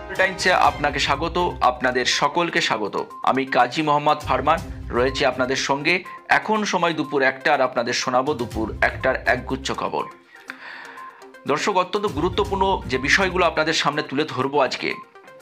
টাইমসে আপনাকে স্বাগত, আপনাদের সকলকে স্বাগত। আমি কাজী মোহাম্মদ ফারমান রয়েছি আপনাদের সঙ্গে। এখন সময় দুপুর 1টা, আর আপনাদের শোনাবো দুপুর 1টার একগুচ্ছ খবর। দর্শক, অত্যন্ত গুরুত্বপূর্ণ যে বিষয়গুলো আপনাদের সামনে তুলে ধরবো আজকে,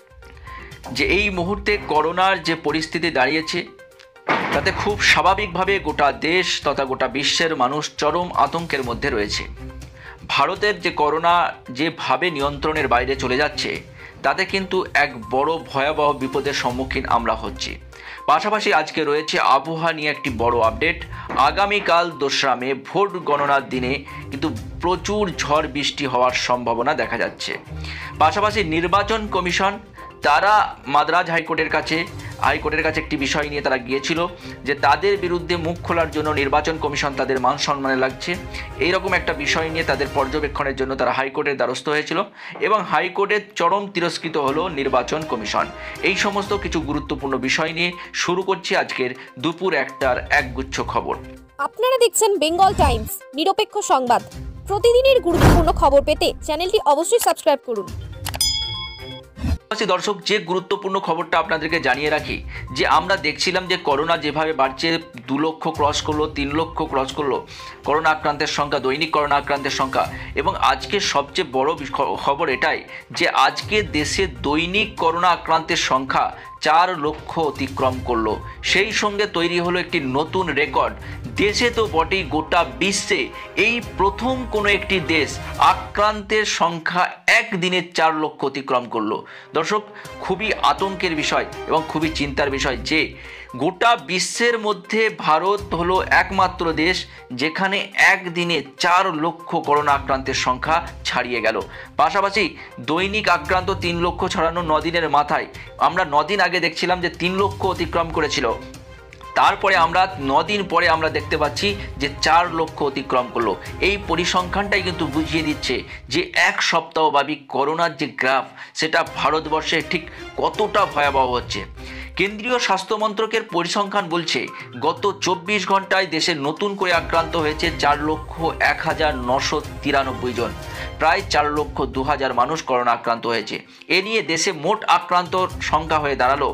যে এই মুহূর্তে করোনার যে পরিস্থিতি দাঁড়িয়েছে তাতে খুব স্বাভাবিকভাবে গোটা দেশ তথা গোটা বিশ্বের মানুষ চরম আতঙ্কের মধ্যে রয়েছে। ভারতের যে করোনা যেভাবে নিয়ন্ত্রণের বাইরে চলে যাচ্ছে তাতে কিন্তু এক বড় ভয়াবহ বিপদের সম্মুখীন আমরা হচ্ছি। পাশাপাশি আজকে রয়েছে আবহাওয়া নিয়ে একটি বড় আপডেট। আগামীকাল 2রা মে ভোট গণনার দিনে কিন্তু প্রচুর ঝড় বৃষ্টি হওয়ার সম্ভাবনা দেখা যাচ্ছে। পাশাপাশি নির্বাচন কমিশন তারা মাদ্রাজ হাইকোর্টের কাছে একটি বিষয় নিয়ে তারা গিয়েছিল যে তাদের বিরুদ্ধে মুখ খোলার জন্য নির্বাচন কমিশন তাদের মান সম্মানে লাগছে, এইরকম একটা বিষয় নিয়ে তাদের পর্যবেক্ষণের জন্য তারা হাইকোর্টের দ্বারস্থ হয়েছিল এবং হাইকোর্টের চরম তিরস্কৃত হলো নির্বাচন কমিশন। এই সমস্ত কিছু গুরুত্বপূর্ণ বিষয় নিয়ে শুরু করছি আজকের দুপুর 1টার একগুচ্ছ খবর। আপনারা দেখছেন বেঙ্গল টাইমস, নিরপেক্ষ সংবাদ। প্রতিদিনের গুরুত্বপূর্ণ খবর পেতে চ্যানেলটি অবশ্যই সাবস্ক্রাইব করুন। দর্শক, যে গুরুত্বপূর্ণ খবরটা আপনাদেরকে জানিয়ে রাখি যে আমরা দেখছিলাম যে করোনা যেভাবে বাড়ছে, 2 লক্ষ ক্রস করলো, 3 লক্ষ ক্রস করলো করোনা আক্রান্তের সংখ্যা, দৈনিক করোনা আক্রান্তের সংখ্যা। এবং আজকে সবচেয়ে বড় খবর এটাই যে আজকে দেশে দৈনিক করোনা আক্রান্তের সংখ্যা 4 লক্ষ অতিক্রম করলো। সেই সঙ্গে তৈরি হলো একটি নতুন রেকর্ড। দেশে তো বটেই, গোটা বিশ্বে এই প্রথম কোনো একটি দেশ আক্রান্তের সংখ্যা একদিনে 4 লক্ষ অতিক্রম করলো। দর্শক, খুবই আতঙ্কের বিষয় এবং খুবই চিন্তার বিষয় যে গোটা বিশ্বের মধ্যে ভারত হলো একমাত্র দেশ যেখানে একদিনে 4 লক্ষ করোনা আক্রান্তের সংখ্যা ছাড়িয়ে গেল। পাশাপাশি দৈনিক আক্রান্ত 3 লক্ষ ছড়ানো 9 দিনের মাথায় আমরা 9 দিন আগে দেখছিলাম যে 3 লক্ষ অতিক্রম করেছিল, তারপরে আমরা 9 দিন পরে আমরা দেখতে পাচ্ছি যে 4 লক্ষ অতিক্রম করলো। এই পরিসংখ্যানটাই কিন্তু বুঝিয়ে দিচ্ছে যে এক সপ্তাহব্যাপী করোনার যে গ্রাফ সেটা ভারতবর্ষে ঠিক কতটা ভয়াবহ হচ্ছে। কেন্দ্রীয় স্বাস্থ্য মন্ত্রকের পরিসংখ্যান বলছে গত 24 ঘন্টায় দেশে নতুন করে আক্রান্ত হয়েছে 4,01,993 জন। প্রায় 4,02,000 মানুষ করোনা আক্রান্ত হয়েছে। এ নিয়ে দেশে মোট আক্রান্ত সংখ্যা হয়ে দাঁড়ালো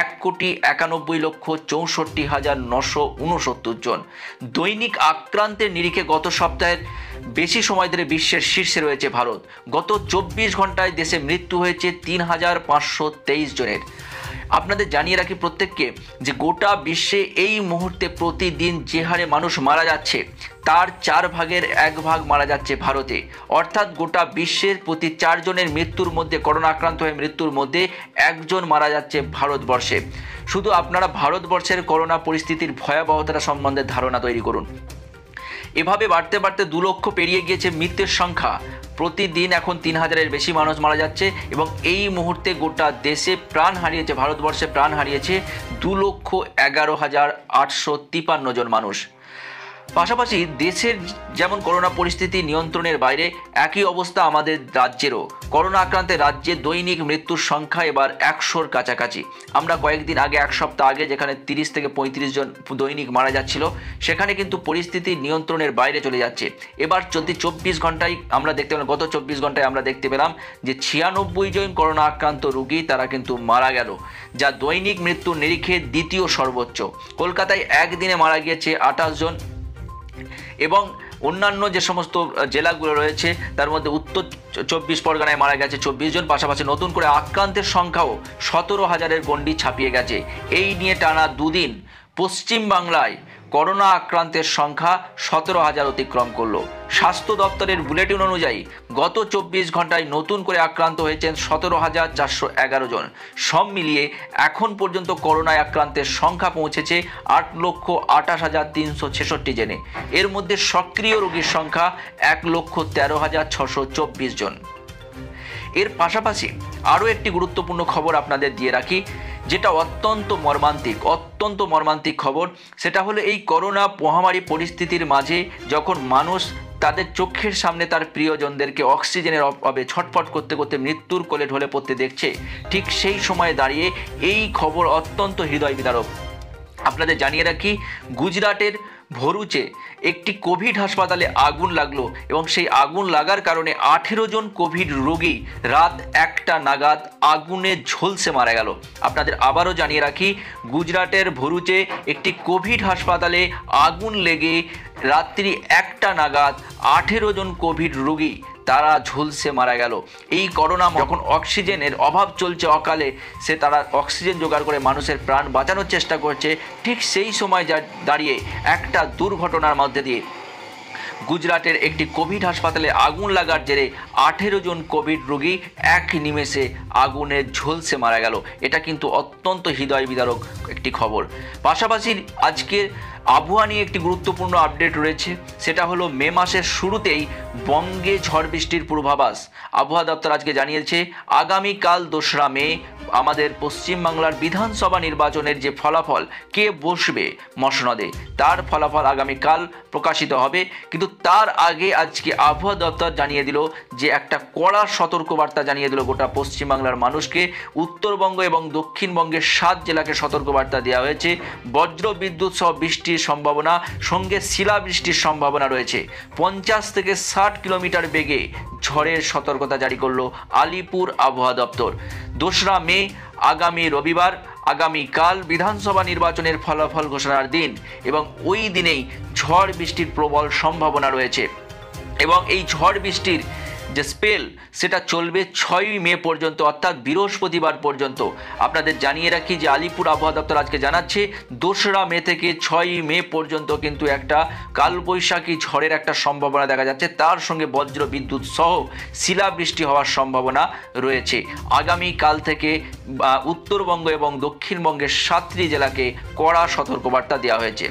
1,91,64,969 জন। দৈনিক আক্রান্তের নিরিখে গত সপ্তাহের বেশি সময় ধরে বিশ্বের শীর্ষে রয়েছে ভারত। গত 24 ঘন্টায় দেশে মৃত্যু হয়েছে 3,523 জনের। আপনাদের জানিয়ে রাখি প্রত্যেককে যে গোটা বিশ্বে এই মুহূর্তে প্রতিদিন যে হারে মানুষ মারা যাচ্ছে তার 4 ভাগের 1 ভাগ মারা যাচ্ছে ভারতে। অর্থাৎ গোটা বিশ্বের প্রতি 4 জনের মৃত্যুর মধ্যে, করোনা আক্রান্ত হয়ে মৃত্যুর মধ্যে 1 জন মারা যাচ্ছে ভারতবর্ষে। শুধু আপনারা ভারতবর্ষের করোনা পরিস্থিতির ভয়াবহতা সম্বন্ধে ধারণা তৈরি করুন। এভাবে বাড়তে বাড়তে 2 লক্ষ পেরিয়ে গিয়েছে মৃত্যুর সংখ্যা। প্রতিদিন এখন 3,000-এর বেশি মানুষ মারা যাচ্ছে এবং এই মুহূর্তে গোটা দেশে প্রাণ হারিয়েছে, ভারতবর্ষে প্রাণ হারিয়েছে 2,11,853 জন মানুষ। পাশাপাশি দেশের যেমন করোনা পরিস্থিতি নিয়ন্ত্রণের বাইরে, একই অবস্থা আমাদের রাজ্যেরও। করোনা আক্রান্তে রাজ্যে দৈনিক মৃত্যুর সংখ্যা এবার 100-র কাছাকাছি। আমরা কয়েকদিন আগে, 1 সপ্তাহ আগে যেখানে 30 থেকে 35 জন দৈনিক মারা যাচ্ছিল, সেখানে কিন্তু পরিস্থিতি নিয়ন্ত্রণের বাইরে চলে যাচ্ছে। এবার যদি 24 ঘন্টায় আমরা দেখতে পেলাম, গত 24 ঘন্টায় আমরা দেখতে পেলাম যে 96 জন করোনা আক্রান্ত রোগী তারা কিন্তু মারা গেল, যা দৈনিক মৃত্যুর নিরিখে দ্বিতীয় সর্বোচ্চ। কলকাতায় একদিনে মারা গিয়েছে 28 জন এবং অন্যান্য যে সমস্ত জেলাগুলো রয়েছে তার মধ্যে উত্তর 24 পরগনায় মারা গেছে 24 জন। পাশাপাশি নতুন করে আক্রান্তের সংখ্যাও 17,000-এর গণ্ডি ছাপিয়ে গেছে। এই নিয়ে টানা 2 দিন পশ্চিমবাংলায় করোনা আক্রান্তের সংখ্যা 17,000 অতিক্রম করলো। স্বাস্থ্য দপ্তরের বুলেটিন অনুযায়ী গত 24 ঘন্টায় নতুন করে আক্রান্ত হয়েছেন 17,411 জন। সব মিলিয়ে এখন পর্যন্ত করোনায় আক্রান্তের সংখ্যা পৌঁছেছে 8,28,366 জনে। এর মধ্যে সক্রিয় রোগীর সংখ্যা 1,13,624 জন। এর পাশাপাশি আরও একটি গুরুত্বপূর্ণ খবর আপনাদের দিয়ে রাখি, যেটা অত্যন্ত মর্মান্তিক খবর। সেটা হলো এই করোনা মহামারী পরিস্থিতির মাঝে যখন মানুষ তাদের চোখের সামনে তার প্রিয়জনদেরকে অক্সিজেনের অভাবে ছটফট করতে করতে মৃত্যুর কোলে ঢলে পড়তে দেখছে, ঠিক সেই সময়ে দাঁড়িয়ে এই খবর অত্যন্ত হৃদয় বিদারক। আপনাদের জানিয়ে রাখি, গুজরাটের ভরুচে একটি কোভিড হাসপাতালে আগুন লাগলো এবং সেই আগুন লাগার কারণে 18 জন কোভিড রোগী রাত 1টা নাগাদ আগুনে ঝলসে মারা গেল। আপনাদের আবারও জানিয়ে রাখি, গুজরাটের ভরুচে একটি কোভিড হাসপাতালে আগুন লেগে রাত্রি 1টা নাগাদ 18 জন কোভিড রোগী তারা ঝলসে মারা গেল। এই করোনা যখন অক্সিজেনের অভাব চলছে, অকালে তারা অক্সিজেন জোগাড় করে মানুষের প্রাণ বাঁচানোর চেষ্টা করছে, ঠিক সেই সময় দাঁড়িয়ে একটা দুর্ঘটনার মধ্যে দিয়ে গুজরাটের একটি কোভিড হাসপাতালে আগুন লাগার জেরে 18 জন কোভিড রোগী এক নিমেষে আগুনে ঝলসে মারা গেল। এটা কিন্তু অত্যন্ত হৃদয় বিদারক একটি খবর। পাশাপাশি আজকের আবহাওয়া নিয়ে একটি গুরুত্বপূর্ণ আপডেট রয়েছে, সেটা হলো মে মাসের শুরুতেই বঙ্গে ঝড় বৃষ্টির পূর্বাভাস। আবহাওয়া দপ্তর আজকে জানিয়েছে আগামীকাল 2রা মে আমাদের পশ্চিমবাংলার বিধানসভা নির্বাচনের যে ফলাফল, কে বসবে মসনদে, তার ফলাফল আগামীকাল প্রকাশিত হবে। কিন্তু তার আগে আজকে আবহাওয়া দপ্তর জানিয়ে দিল যে একটা কড়া সতর্কবার্তা জানিয়ে দিল গোটা পশ্চিমবাংলার মানুষকে। উত্তরবঙ্গ এবং দক্ষিণবঙ্গের 7 জেলাকে সতর্কবার্তা দেওয়া হয়েছে। বজ্র বিদ্যুৎ সহ বৃষ্টির সম্ভাবনা, সঙ্গে শিলাবৃষ্টির সম্ভাবনা রয়েছে। 50 থেকে 60 কিলোমিটার বেগে ঝড়ের সতর্কতা জারি করলো আলিপুর আবহাওয়া দপ্তর। 2রা মে আগামী রবিবার, আগামীকাল বিধানসভা নির্বাচনের ফলাফল ঘোষণার দিন এবং ওই দিনেই ঝড় বৃষ্টির প্রবল সম্ভাবনা রয়েছে এবং এই ঝড় বৃষ্টির যে স্পেল সেটা চলবে 6ই মে পর্যন্ত, অর্থাৎ বৃহস্পতিবার পর্যন্ত। আপনাদের জানিয়ে রাখি যে আলিপুর আবহাওয়া দপ্তর আজকে জানাচ্ছে 2রা মে থেকে 6ই মে পর্যন্ত কিন্তু একটা কালবৈশাখী ঝড়ের একটা সম্ভাবনা দেখা যাচ্ছে, তার সঙ্গে বজ্র বিদ্যুৎ সহ শিলাবৃষ্টি হওয়ার সম্ভাবনা রয়েছে। আগামীকাল থেকে উত্তরবঙ্গ এবং দক্ষিণবঙ্গের 7টি জেলাকে কড়া সতর্কবার্তা দেওয়া হয়েছে।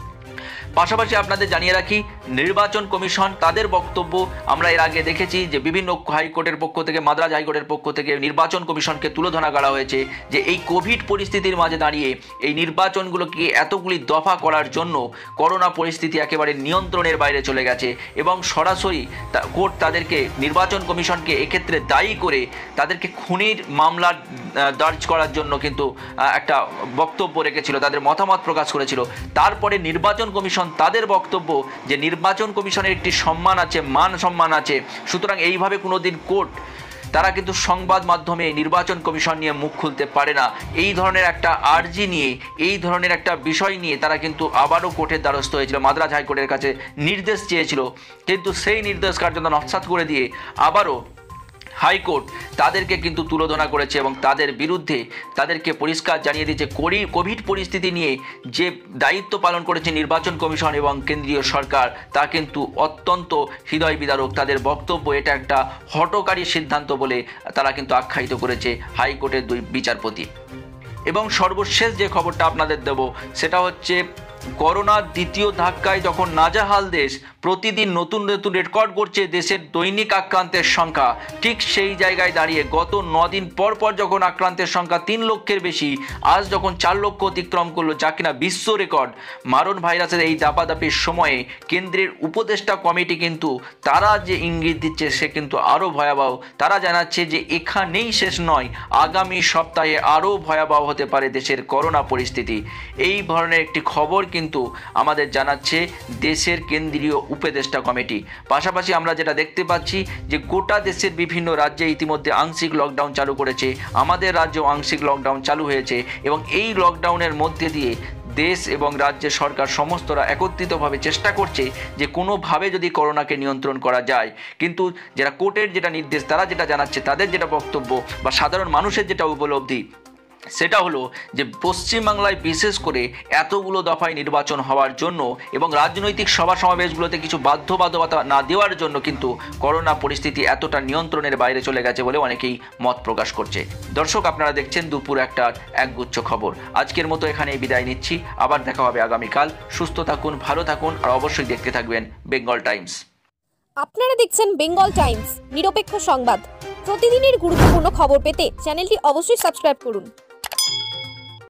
পাশাপাশি আপনাদের জানিয়ে রাখি, নির্বাচন কমিশন তাদের বক্তব্য আমরা এর আগে দেখেছি যে বিভিন্ন হাইকোর্টের পক্ষ থেকে, মাদ্রাজ হাইকোর্টের পক্ষ থেকে নির্বাচন কমিশনকে তুলোধনা করা হয়েছে যে এই কোভিড পরিস্থিতির মাঝে দাঁড়িয়ে এই নির্বাচনগুলোকে এতগুলি দফা করার জন্য করোনা পরিস্থিতি একেবারে নিয়ন্ত্রণের বাইরে চলে গেছে এবং সরাসরি কোর্ট তাদেরকে, নির্বাচন কমিশনকে এক্ষেত্রে দায়ী করে তাদেরকে খুনির মামলা দর্জ করার জন্য কিন্তু একটা বক্তব্য রেখেছিল, তাদের মতামত প্রকাশ করেছিল। তারপরে নির্বাচন কমিশন তাদের বক্তব্য যে নির্বাচন কমিশনের একটি সম্মান আছে, মান সম্মান আছে, সুতরাং এইভাবে কোনোদিন কোর্ট তারা কিন্তু সংবাদ মাধ্যমে নির্বাচন কমিশন নিয়ে মুখ খুলতে পারে না। এই ধরনের একটা আর্জি নিয়ে, এই ধরনের একটা বিষয় নিয়ে তারা কিন্তু আবারও কোর্টের দ্বারস্থ হয়েছিল, মাদ্রাজ হাইকোর্টের কাছে নির্দেশ চেয়েছিল, কিন্তু সেই নির্দেশ কার্যত নস্যাৎ করে দিয়ে আবারও হাইকোর্ট তাদেরকে কিন্তু তুলোধনা করেছে এবং তাদের বিরুদ্ধে তাদেরকে পরিষ্কার জানিয়ে দিয়েছে কোভিড পরিস্থিতি নিয়ে যে দায়িত্ব পালন করেছে নির্বাচন কমিশন এবং কেন্দ্রীয় সরকার, তা কিন্তু অত্যন্ত হৃদয় বিদারক। তাদের বক্তব্য এটা একটা হঠকারী সিদ্ধান্ত বলে তারা কিন্তু আখ্যায়িত করেছে হাইকোর্টের 2 বিচারপতি। এবং সর্বশেষ যে খবরটা আপনাদের দেব সেটা হচ্ছে করোনার দ্বিতীয় ধাক্কায় যখন নাজেহাল দেশ, প্রতিদিন নতুন নতুন রেকর্ড করছে দেশের দৈনিক আক্রান্তের সংখ্যা, ঠিক সেই জায়গায় দাঁড়িয়ে গত 9 দিন পর যখন আক্রান্তের সংখ্যা 3 লক্ষের বেশি, আজ যখন 4 লক্ষ অতিক্রম করলো, যা কিনা বিশ্ব রেকর্ড। মারণ ভাইরাসের এই দাপাদাপির সময়ে কেন্দ্রের উপদেষ্টা কমিটি কিন্তু তারা যে ইঙ্গিত দিচ্ছে সে কিন্তু আরও ভয়াবহ। তারা জানাচ্ছে যে এখানেই শেষ নয়, আগামী সপ্তাহে আরও ভয়াবহ হতে পারে দেশের করোনা পরিস্থিতি। এই ধরনের একটি খবর কিন্তু আমাদের জানাচ্ছে দেশের কেন্দ্রীয় উপদেষ্টা কমিটি। পাশাপাশি আমরা যেটা দেখতে পাচ্ছি যে গোটা দেশের বিভিন্ন রাজ্যে ইতিমধ্যে আংশিক লকডাউন চালু করেছে, আমাদের রাজ্যেও আংশিক লকডাউন চালু হয়েছে এবং এই লকডাউনের মধ্যে দিয়ে দেশ এবং রাজ্যের সরকার সমস্তরা একত্রিতভাবে চেষ্টা করছে যে কোনোভাবে যদি করোনাকে নিয়ন্ত্রণ করা যায়। কিন্তু যারা কোর্টের যেটা নির্দেশ, তারা যেটা জানাচ্ছে, তাদের যেটা বক্তব্য বা সাধারণ মানুষের যেটা উপলব্ধি, সেটা হলো যে পশ্চিমবাংলায় বিশেষ করে এতগুলো দফায় নির্বাচন হওয়ার জন্য এবং রাজনৈতিক সভা সমাবেশগুলোতে কিছু বাধ্যবাধকতা না দেওয়ার জন্য কিন্তু করোনা পরিস্থিতি এতটা নিয়ন্ত্রণের বাইরে চলে গেছে বলে অনেকেই মত প্রকাশ করছে। দর্শক, আপনারা দেখছেন দুপুর 1টার একগুচ্ছ খবর। আজকের মতো এখানেই বিদায় নিচ্ছি, আবার দেখা হবে আগামীকাল। সুস্থ থাকুন, ভালো থাকুন আর অবশ্যই দেখতে থাকবেন বেঙ্গল টাইমস। আপনারা দেখছেন বেঙ্গল টাইমস, নিরপেক্ষ সংবাদ। প্রতিদিনের গুরুত্বপূর্ণ খবর পেতে চ্যানেলটি অবশ্যই সাবস্ক্রাইব করুন।